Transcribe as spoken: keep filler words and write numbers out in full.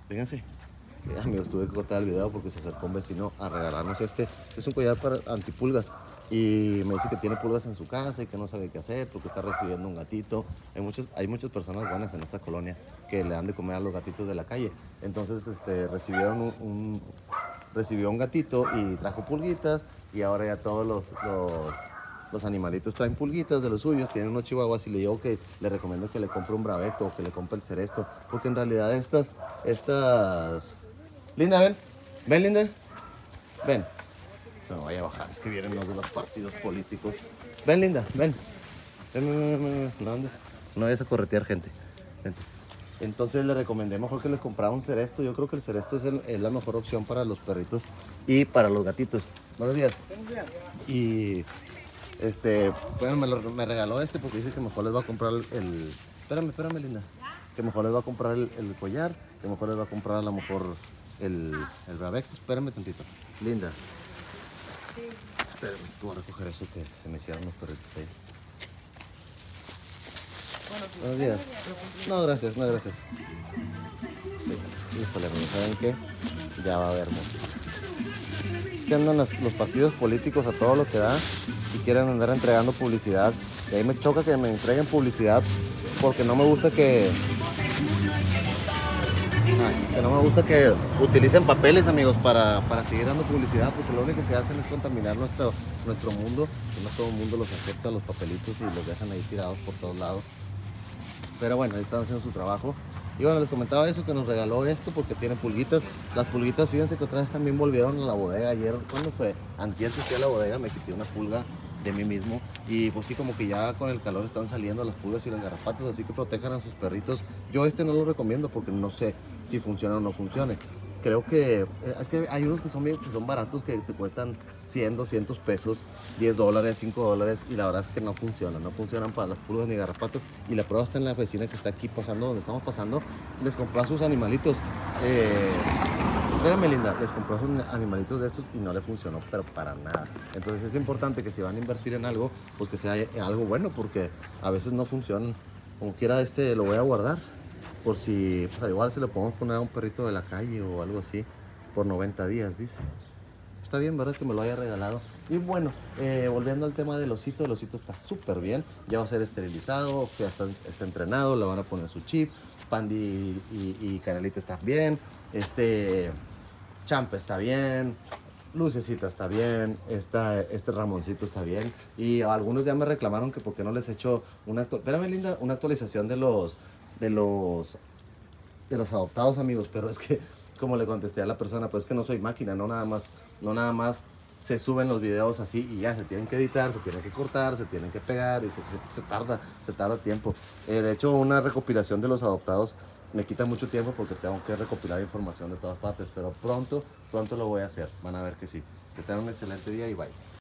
Fíjense. Eh, amigos, tuve que cortar el video porque se acercó un vecino a regalarnos este. Es un collar para antipulgas. Y me dice que tiene pulgas en su casa y que no sabe qué hacer porque está recibiendo un gatito. Hay muchas, hay muchas personas buenas en esta colonia que le dan de comer a los gatitos de la calle. Entonces, este, recibieron un, un- recibió un gatito y trajo pulguitas. Y ahora ya todos los, los, los animalitos traen pulguitas de los suyos. Tienen unos chihuahuas y le digo que le recomiendo que le compre un braveto o que le compre el ceresto. Porque en realidad estas, estas Linda, ven. Ven, Linda. Ven. Se me vaya a bajar. Es que vienen los de los partidos políticos. Ven, Linda. Ven. Ven, ven, ven, ven, ven. No andes. No vayas a corretear gente. Vente. Entonces le recomendé mejor que le comprara un ceresto. Yo creo que el ceresto es, el- es la mejor opción para los perritos y para los gatitos. Buenos días. Buenos días. Y este, bueno, me, lo- me regaló este porque dice que mejor les va a comprar el, el- espérame, espérame, Linda. Que mejor les va a comprar el, el collar, que mejor les va a comprar a lo mejor el, el rabeco. Espérame tantito. Linda. Espérame, tú vas a recoger eso que se me hicieron los perritos ahí. Bueno, sí. Buenos días. No, gracias, no, gracias. Sí. Híjole, amigo, ¿saben qué? Ya va a haber mucho. Es que andan las- los partidos políticos a todo lo que da y quieren andar entregando publicidad. Y ahí me choca que me entreguen publicidad porque no me gusta que, ay, que no me gusta que utilicen papeles, amigos, para, para seguir dando publicidad, porque lo único que hacen es contaminar nuestro, nuestro mundo. Y no todo el mundo los acepta, los papelitos, y los dejan ahí tirados por todos lados. Pero bueno, ahí están haciendo su trabajo. Y bueno, les comentaba eso, que nos regaló esto porque tiene pulguitas. Las pulguitas, fíjense que otra vez también volvieron a la bodega ayer. ¿Cuándo fue? Antier que fui a la bodega, me quité una pulga de mí mismo. Y pues sí, como que ya con el calor están saliendo las pulgas y las garrapatas, así que protejan a sus perritos. Yo este no lo recomiendo porque no sé si funciona o no funcione. Creo que eh, es que hay unos que son, bien- que son baratos, que te cuestan cien, doscientos pesos, diez dólares, cinco dólares, y la verdad es que no funcionan, no funcionan para las pulgas ni garrapatas. Y la prueba está en la vecina que está aquí pasando, donde estamos pasando. Les compró a sus animalitos. Eh, espérame, Linda, les compró a sus animalitos de estos y no le funcionó, pero para nada. Entonces es importante que si van a invertir en algo, pues que sea algo bueno, porque a veces no funcionan. Como quiera, este lo voy a guardar por si, pues, al igual se lo podemos poner a un perrito de la calle o algo así por noventa días, dice. Está bien, ¿verdad? Que me lo haya regalado. Y bueno, eh, volviendo al tema del osito, el osito está súper bien. Ya va a ser esterilizado, ya está, está entrenado, le van a poner su chip. Pandy y, y Canelita están bien. Este Champa está bien. Lucecita está bien. Esta, este Ramoncito está bien. Y algunos ya me reclamaron que por qué no les he hecho una, espérame, Linda, una actualización de los, de los de los adoptados, amigos, pero es que como le contesté a la persona, pues es que no soy máquina, no nada más, no nada más se suben los videos así y ya se tienen que editar, se tienen que cortar, se tienen que pegar y se, se- se tarda, se tarda tiempo. Eh, de hecho, una recopilación de los adoptados me quita mucho tiempo porque tengo que recopilar información de todas partes, pero pronto, pronto lo voy a hacer, van a ver que sí. Que tengan un excelente día y bye.